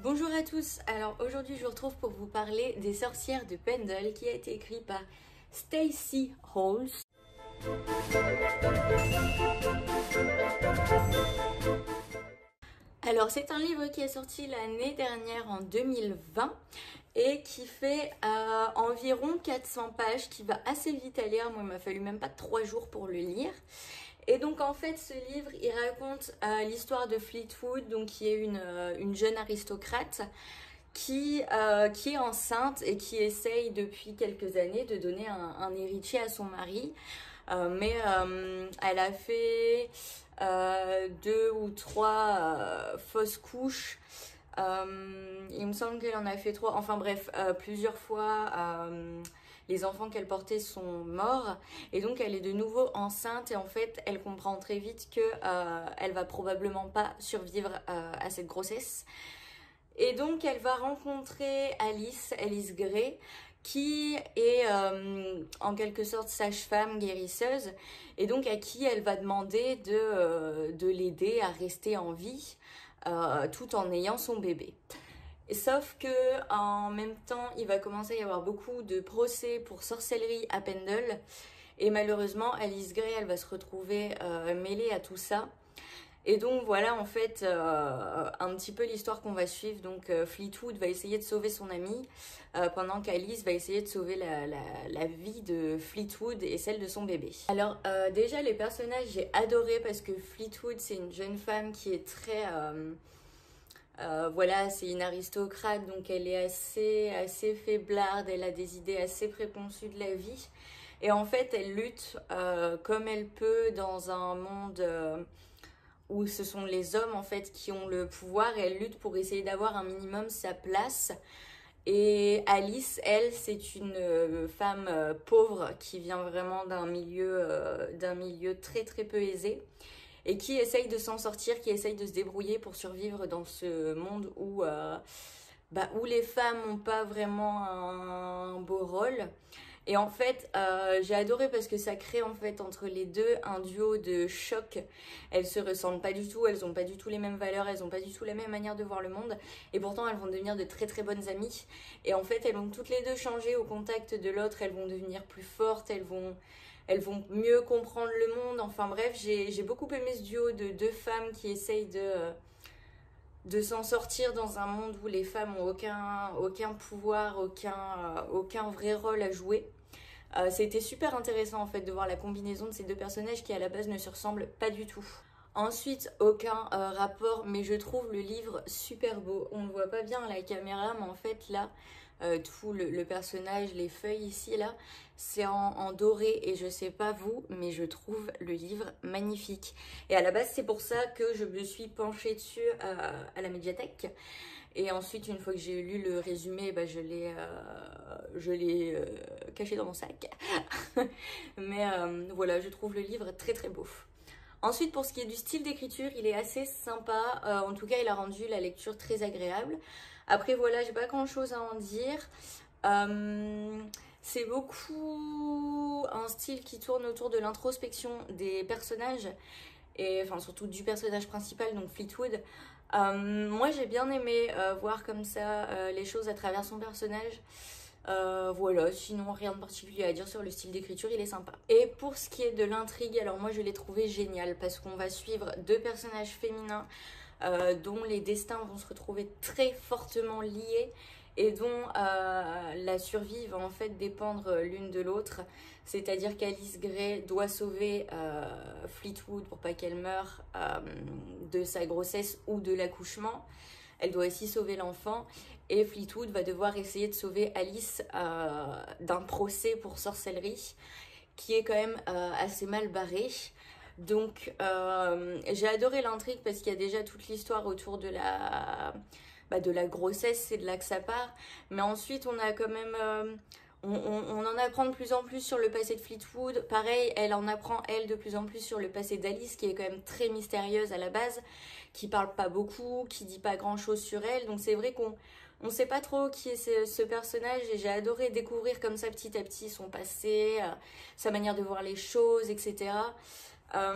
Bonjour à tous, alors aujourd'hui je vous retrouve pour vous parler des sorcières de Pendle qui a été écrit par Stacey Halls. Alors c'est un livre qui est sorti l'année dernière en 2020 et qui fait environ 400 pages, qui va assez vite à lire. Moi il m'a fallu même pas 3 jours pour le lire. Et donc en fait ce livre il raconte l'histoire de Fleetwood, donc qui est une jeune aristocrate qui est enceinte et qui essaye depuis quelques années de donner un héritier à son mari. Mais elle a fait 2 ou 3 fausses couches. Il me semble qu'elle en a fait 3. Enfin bref, plusieurs fois, les enfants qu'elle portait sont morts. Et donc elle est de nouveau enceinte. Et en fait, elle comprend très vite que elle va probablement pas survivre à cette grossesse. Et donc elle va rencontrer Alice Gray, qui est en quelque sorte sage-femme guérisseuse, et donc à qui elle va demander de l'aider à rester en vie tout en ayant son bébé. Sauf que en même temps, il va commencer à y avoir beaucoup de procès pour sorcellerie à Pendle, et malheureusement Alice Gray elle va se retrouver mêlée à tout ça. Et donc voilà en fait un petit peu l'histoire qu'on va suivre. Donc Fleetwood va essayer de sauver son ami pendant qu'Alice va essayer de sauver la vie de Fleetwood et celle de son bébé. Alors déjà les personnages j'ai adoré, parce que Fleetwood c'est une jeune femme qui est très... voilà, c'est une aristocrate, donc elle est assez faiblarde, elle a des idées assez préconçues de la vie. Et en fait elle lutte comme elle peut dans un monde... où ce sont les hommes en fait qui ont le pouvoir, et elle lutte pour essayer d'avoir un minimum sa place. Et Alice, elle, c'est une femme pauvre qui vient vraiment d'un milieu très très peu aisé, et qui essaye de s'en sortir, qui essaye de se débrouiller pour survivre dans ce monde où les femmes n'ont pas vraiment un beau rôle. Et en fait, j'ai adoré parce que ça crée en fait entre les deux un duo de choc. Elles se ressemblent pas du tout, elles n'ont pas du tout les mêmes valeurs, elles n'ont pas du tout la même manière de voir le monde. Et pourtant, elles vont devenir de très très bonnes amies. Et en fait, elles vont toutes les deux changer au contact de l'autre, elles vont devenir plus fortes, elles vont mieux comprendre le monde. Enfin bref, j'ai beaucoup aimé ce duo de deux femmes qui essayent de s'en sortir dans un monde où les femmes n'ont aucun pouvoir, aucun vrai rôle à jouer. C'était super intéressant en fait de voir la combinaison de ces deux personnages qui à la base ne se ressemblent pas du tout. Ensuite, aucun rapport, mais je trouve le livre super beau. On ne voit pas bien à la caméra, mais en fait là, tout le personnage, les feuilles ici là, c'est en doré, et je sais pas vous, mais je trouve le livre magnifique. Et à la base c'est pour ça que je me suis penchée dessus à la médiathèque. Et ensuite, une fois que j'ai lu le résumé, je l'ai caché dans mon sac. Mais voilà, je trouve le livre très très beau. Ensuite, pour ce qui est du style d'écriture, il est assez sympa. En tout cas, il a rendu la lecture très agréable. Après, voilà, j'ai pas grand chose à en dire. C'est beaucoup un style qui tourne autour de l'introspection des personnages, et enfin surtout du personnage principal, donc Fleetwood. Moi j'ai bien aimé voir comme ça les choses à travers son personnage. Voilà, sinon rien de particulier à dire sur le style d'écriture, il est sympa. Et pour ce qui est de l'intrigue, alors moi je l'ai trouvé génial, parce qu'on va suivre deux personnages féminins dont les destins vont se retrouver très fortement liés, et dont la survie va en fait dépendre l'une de l'autre. C'est-à-dire qu'Alice Gray doit sauver Fleetwood pour pas qu'elle meure de sa grossesse ou de l'accouchement. Elle doit aussi sauver l'enfant, et Fleetwood va devoir essayer de sauver Alice d'un procès pour sorcellerie qui est quand même assez mal barré. Donc j'ai adoré l'intrigue, parce qu'il y a déjà toute l'histoire autour de la grossesse, c'est de là que ça part. Mais ensuite on a quand même... on en apprend de plus en plus sur le passé de Fleetwood. Pareil, elle en apprend, elle, de plus en plus sur le passé d'Alice, qui est quand même très mystérieuse à la base, qui parle pas beaucoup, qui dit pas grand chose sur elle. Donc c'est vrai qu'on sait pas trop qui est ce personnage, et j'ai adoré découvrir comme ça petit à petit son passé, sa manière de voir les choses, etc.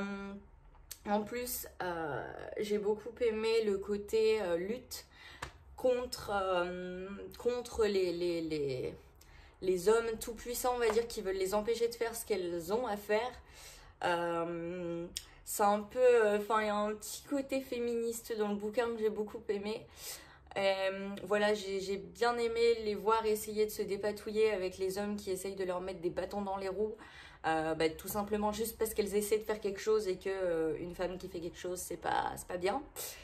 En plus, j'ai beaucoup aimé le côté lutte. contre les hommes tout puissants, on va dire, qui veulent les empêcher de faire ce qu'elles ont à faire. C'est un peu, enfin, il y a un petit côté féministe dans le bouquin que j'ai beaucoup aimé. Voilà, j'ai bien aimé les voir essayer de se dépatouiller avec les hommes qui essayent de leur mettre des bâtons dans les roues. Tout simplement juste parce qu'elles essaient de faire quelque chose et que une femme qui fait quelque chose, c'est pas bien.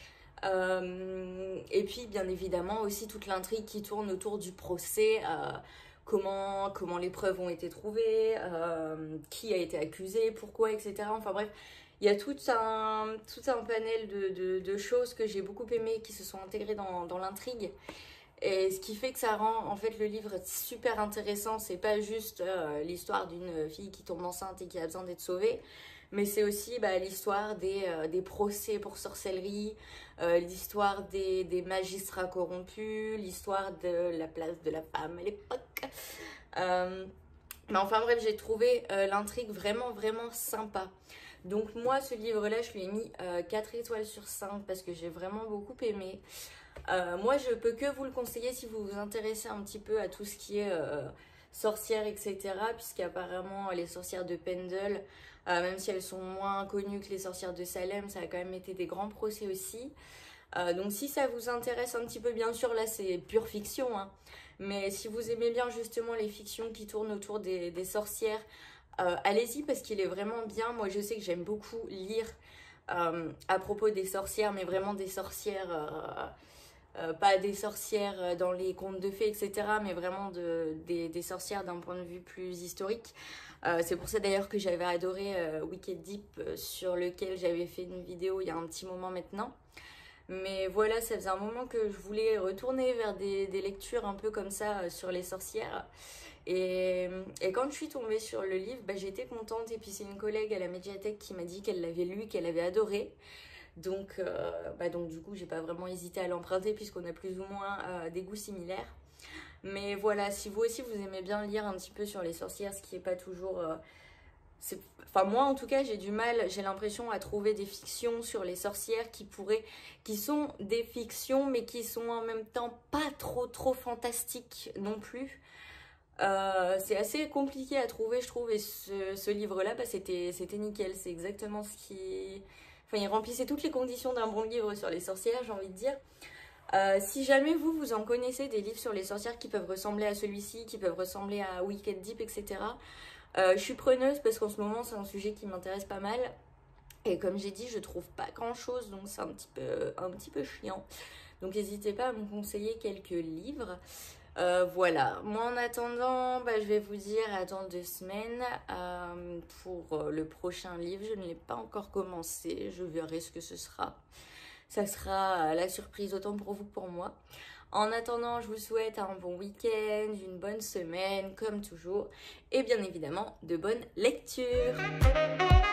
Et puis bien évidemment aussi toute l'intrigue qui tourne autour du procès, comment les preuves ont été trouvées, qui a été accusé, pourquoi, etc. Enfin bref, il y a tout un panel de choses que j'ai beaucoup aimé qui se sont intégrées dans l'intrigue. Et ce qui fait que ça rend en fait le livre super intéressant. C'est pas juste l'histoire d'une fille qui tombe enceinte et qui a besoin d'être sauvée, mais c'est aussi l'histoire des procès pour sorcellerie, l'histoire des magistrats corrompus, l'histoire de la place de la femme à l'époque. Mais enfin bref, j'ai trouvé l'intrigue vraiment sympa. Donc moi ce livre-là, je lui ai mis 4 étoiles sur 5 parce que j'ai vraiment beaucoup aimé. Moi je peux que vous le conseiller si vous vous intéressez un petit peu à tout ce qui est sorcières, etc. Puisqu'apparemment les sorcières de Pendle, même si elles sont moins connues que les sorcières de Salem, ça a quand même été des grands procès aussi. Donc si ça vous intéresse un petit peu, bien sûr là c'est pure fiction, hein, mais si vous aimez bien justement les fictions qui tournent autour des sorcières, allez-y parce qu'il est vraiment bien. Moi je sais que j'aime beaucoup lire à propos des sorcières, mais vraiment des sorcières, pas des sorcières dans les contes de fées, etc., mais vraiment des sorcières d'un point de vue plus historique. C'est pour ça d'ailleurs que j'avais adoré Wicked Deep, sur lequel j'avais fait une vidéo il y a un petit moment maintenant. Mais voilà, ça faisait un moment que je voulais retourner vers des lectures un peu comme ça sur les sorcières. Et quand je suis tombée sur le livre, j'étais contente. Et puis c'est une collègue à la médiathèque qui m'a dit qu'elle l'avait lu, qu'elle avait adoré. Donc du coup, j'ai pas vraiment hésité à l'emprunter puisqu'on a plus ou moins des goûts similaires. Mais voilà, si vous aussi vous aimez bien lire un petit peu sur les sorcières, ce qui est pas toujours... Enfin moi en tout cas j'ai du mal, j'ai l'impression à trouver des fictions sur les sorcières qui sont des fictions mais qui sont en même temps pas trop fantastiques non plus. C'est assez compliqué à trouver je trouve, et ce livre-là c'était nickel, c'est exactement ce qui... Enfin il remplissait toutes les conditions d'un bon livre sur les sorcières, j'ai envie de dire. Si jamais vous en connaissez des livres sur les sorcières qui peuvent ressembler à celui-ci, qui peuvent ressembler à Wicked Deep, etc., je suis preneuse parce qu'en ce moment c'est un sujet qui m'intéresse pas mal. Et comme j'ai dit, je trouve pas grand chose, donc c'est un petit peu chiant. Donc n'hésitez pas à me conseiller quelques livres. Voilà, moi en attendant, je vais vous dire à dans 2 semaines pour le prochain livre. Je ne l'ai pas encore commencé, je verrai ce que ce sera. Ça sera la surprise autant pour vous que pour moi. En attendant, je vous souhaite un bon week-end, une bonne semaine comme toujours et bien évidemment de bonnes lectures.